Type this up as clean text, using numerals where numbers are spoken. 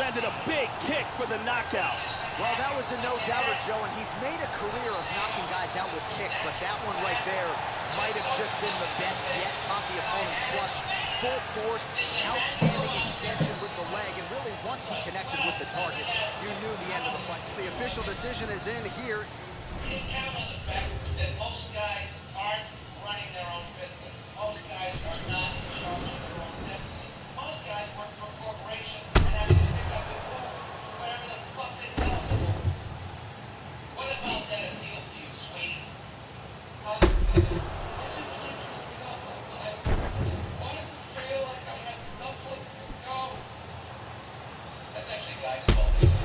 landed a big kick for the knockout. Well, that was a no-doubter, Joe, and he's made a career of knocking guys out with kicks, but that one right there might have just been the best yet. Caught the opponent flush, full force, outstanding extension with the leg, and really once he connected with the target, you knew the end of the fight. The official decision is in here. You count on the fact that most guys aren't running their own business. Most guys are not in charge of their own destiny. Most guys work for a corporation and have to pick up and move to wherever the fuck they tell them to move. What about that appeal to you, sweetie? I just think you up. I wanted to feel like I had no place to go. That's actually Guy's fault.